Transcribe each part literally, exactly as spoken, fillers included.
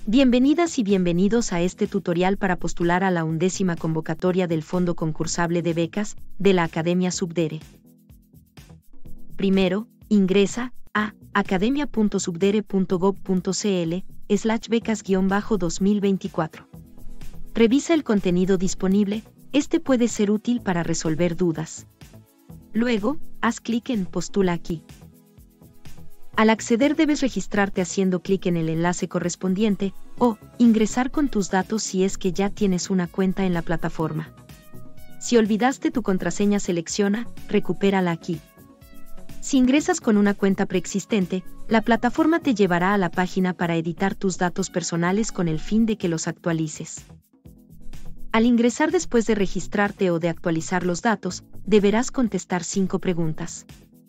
Bienvenidas y bienvenidos a este tutorial para postular a la undécima convocatoria del Fondo Concursable de Becas de la Academia Subdere. Primero, ingresa a academia punto subdere punto gob punto cl slash becas guión bajo dos mil veinticuatro. Revisa el contenido disponible, este puede ser útil para resolver dudas. Luego, haz clic en Postula aquí. Al acceder debes registrarte haciendo clic en el enlace correspondiente, o ingresar con tus datos si es que ya tienes una cuenta en la plataforma. Si olvidaste tu contraseña, selecciona, recupérala aquí. Si ingresas con una cuenta preexistente, la plataforma te llevará a la página para editar tus datos personales con el fin de que los actualices. Al ingresar después de registrarte o de actualizar los datos, deberás contestar cinco preguntas.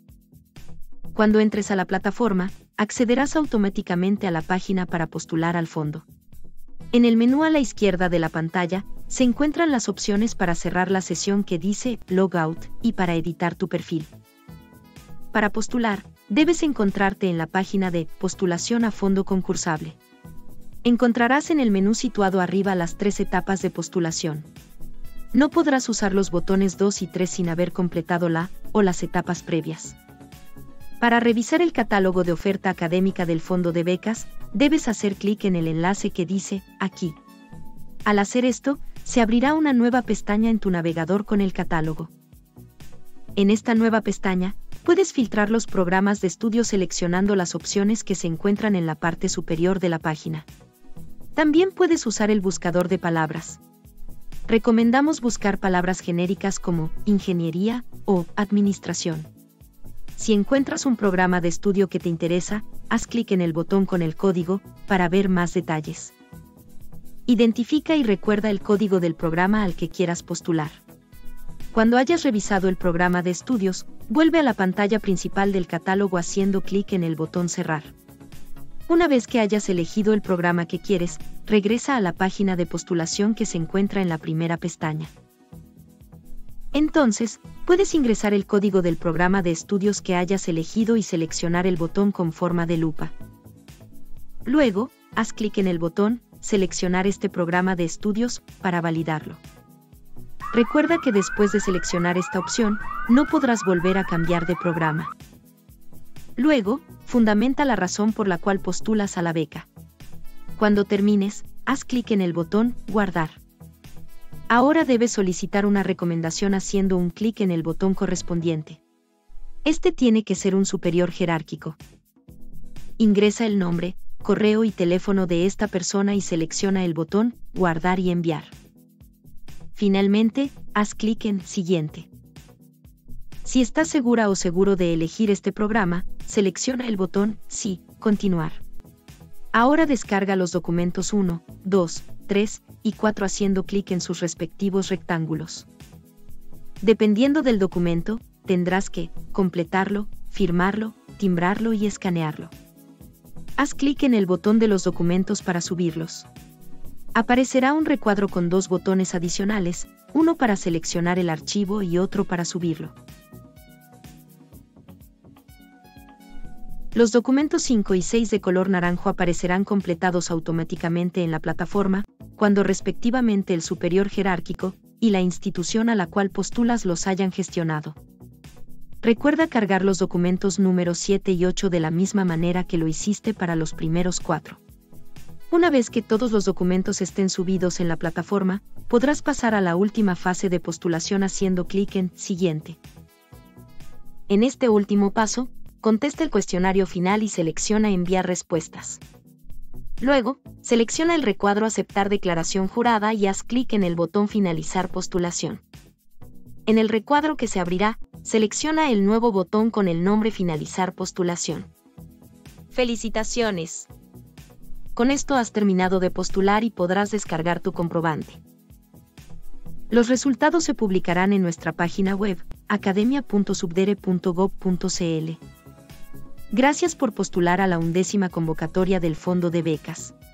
Cuando entres a la plataforma, accederás automáticamente a la página para postular al fondo. En el menú a la izquierda de la pantalla, se encuentran las opciones para cerrar la sesión que dice Logout y para editar tu perfil. Para postular, debes encontrarte en la página de Postulación a Fondo Concursable. Encontrarás en el menú situado arriba las tres etapas de postulación. No podrás usar los botones dos y tres sin haber completado la o las etapas previas. Para revisar el catálogo de oferta académica del Fondo de Becas, debes hacer clic en el enlace que dice Aquí. Al hacer esto, se abrirá una nueva pestaña en tu navegador con el catálogo. En esta nueva pestaña, puedes filtrar los programas de estudio seleccionando las opciones que se encuentran en la parte superior de la página. También puedes usar el buscador de palabras. Recomendamos buscar palabras genéricas como ingeniería o administración. Si encuentras un programa de estudio que te interesa, haz clic en el botón con el código para ver más detalles. Identifica y recuerda el código del programa al que quieras postular. Cuando hayas revisado el programa de estudios, vuelve a la pantalla principal del catálogo haciendo clic en el botón Cerrar. Una vez que hayas elegido el programa que quieres, regresa a la página de postulación que se encuentra en la primera pestaña. Entonces, puedes ingresar el código del programa de estudios que hayas elegido y seleccionar el botón con forma de lupa. Luego, haz clic en el botón Seleccionar este programa de estudios para validarlo. Recuerda que después de seleccionar esta opción, no podrás volver a cambiar de programa. Luego, fundamenta la razón por la cual postulas a la beca. Cuando termines, haz clic en el botón Guardar. Ahora debes solicitar una recomendación haciendo un clic en el botón correspondiente. Este tiene que ser un superior jerárquico. Ingresa el nombre, correo y teléfono de esta persona y selecciona el botón Guardar y enviar. Finalmente, haz clic en Siguiente. Si estás segura o seguro de elegir este programa, selecciona el botón Sí, continuar. Ahora descarga los documentos uno, dos, tres y cuatro haciendo clic en sus respectivos rectángulos. Dependiendo del documento, tendrás que completarlo, firmarlo, timbrarlo y escanearlo. Haz clic en el botón de los documentos para subirlos. Aparecerá un recuadro con dos botones adicionales, uno para seleccionar el archivo y otro para subirlo. Los documentos cinco y seis de color naranjo aparecerán completados automáticamente en la plataforma, cuando respectivamente el superior jerárquico y la institución a la cual postulas los hayan gestionado. Recuerda cargar los documentos números siete y ocho de la misma manera que lo hiciste para los primeros cuatro. Una vez que todos los documentos estén subidos en la plataforma, podrás pasar a la última fase de postulación haciendo clic en Siguiente. En este último paso, contesta el cuestionario final y selecciona Enviar respuestas. Luego, selecciona el recuadro Aceptar declaración jurada y haz clic en el botón Finalizar postulación. En el recuadro que se abrirá, selecciona el nuevo botón con el nombre Finalizar postulación. ¡Felicitaciones! Con esto has terminado de postular y podrás descargar tu comprobante. Los resultados se publicarán en nuestra página web, academia punto subdere punto gob punto cl. Gracias por postular a la undécima convocatoria del Fondo de Becas.